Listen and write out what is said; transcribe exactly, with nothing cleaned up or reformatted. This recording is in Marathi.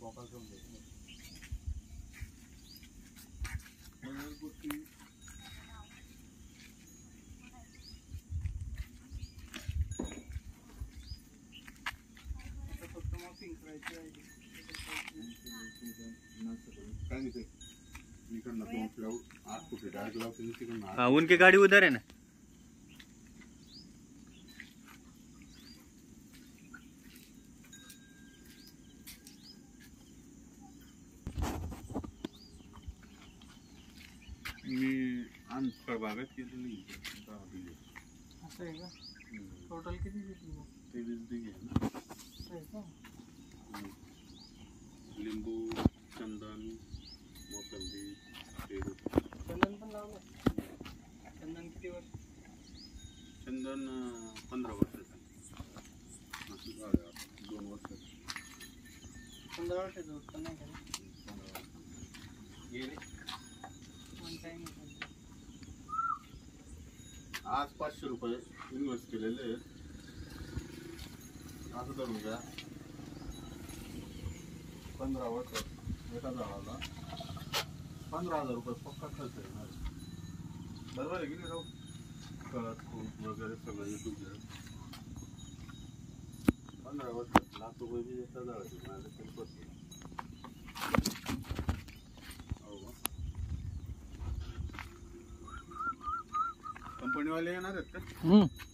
हाँ उनकी गाड़ी उधर है ना। मी अंतर्भागात केलेली असं आहे का? टोटल किती घेतली मग? तेवीस बिघे आहे ना. असं आहे का? लिंबू, चंदन, मोसंबी, पेरू. चंदन पण लावलं. चंदन किती वर्ष? चंदन पंधरा वर्षाचं असं झालं दोन वर्षाचं. पंधरा वर्षाचं उत्पन्न नाही का? गेले वन टाइम. आज पाचशे रुपये इन्व्हेस्ट केलेले आहेत. असं धरून घ्या पंधरा वर्षात एका झाडाला पंधरा हजार रुपये पक्का खर्च येणार. बरोबर आहे की नाही राहू? खत खूप वगैरे सगळं येतो घ्या. पंधरा वर्षात लाख रुपये बी एका झाडाचे माझं तरी पडते. कंपनीवाले येणार आहेत का?